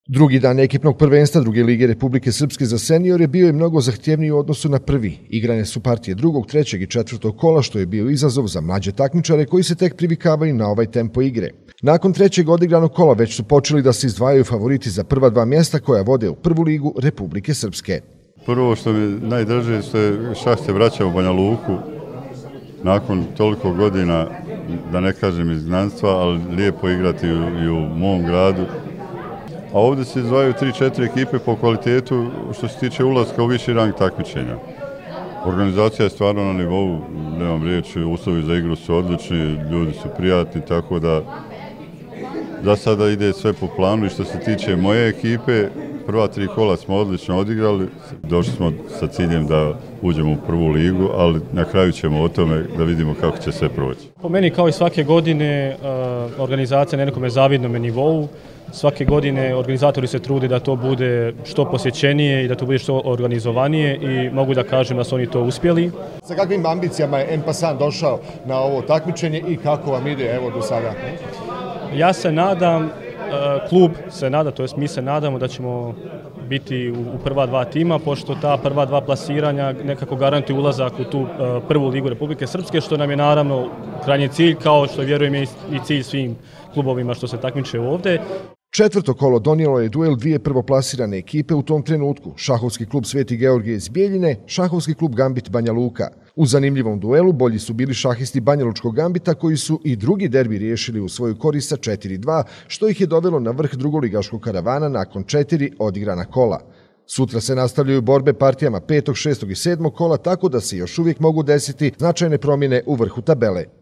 Drugi dan ekipnog prvenstva druge lige Republike Srpske za seniore bio je mnogo zahtjevniji u odnosu na prvi. Igrane su partije drugog, trećeg i četvrtog kola, što je bio izazov za mlađe takmičare koji se tek privikavaju na ovaj tempo igre. Nakon trećeg odigranog kola već su počeli da se izdvajaju favoriti za prva dva mjesta koja vode u prvu ligu Republike Srpske. Prvo što mi najdraže što je Šah se vraća u Banja Luku nakon toliko godina, da ne kažem izgnanstva, ali lijepo igrati i u mom gradu. A ovdje se izdvajaju 3-4 ekipe po kvalitetu što se tiče ulaska u viši rang takmičenja. Organizacija je stvarno na nivou, nemam riječi, uslovi za igru su odlični, ljudi su prijatni, tako da za sada ide sve po planu. I što se tiče moje ekipe, prva 3 kola smo odlično odigrali, došli smo sa ciljem da uđemo u prvu ligu, ali na kraju ćemo o tome da vidimo kako će sve proći. Po meni, kao i svake godine, organizacija na nekome zavidnom nivou. Svake godine organizatori se trude da to bude što posjećenije i da to bude što organizovanije i mogu da kažem da su oni to uspjeli. Sa kakvim ambicijama je Enpasan došao na ovo takmičenje i kako vam ide evo do sada? Ja se nadam, klub se nada, to jest mi se nadamo da ćemo biti u prva dva tima, pošto ta prva dva plasiranja nekako garantuju ulazak u tu prvu ligu Republike Srpske, što nam je naravno krajnji cilj, kao što vjerujem i cilj svim klubovima što se takmiče ovdje. Četvrto kolo donijelo je duel dvije prvoplasirane ekipe u tom trenutku, šahovski klub Sveti Georgije iz Bijeljine, šahovski klub Gambit Banja Luka. U zanimljivom duelu bolji su bili šahisti Banjalučkog Gambita koji su i drugi derbi riješili u svoju korist sa 4-2, što ih je dovelo na vrh drugoligaškog karavana nakon 4 odigrana kola. Sutra se nastavljaju borbe partijama 5., 6. i 7. kola, tako da se još uvijek mogu desiti značajne promjene u vrhu tabele.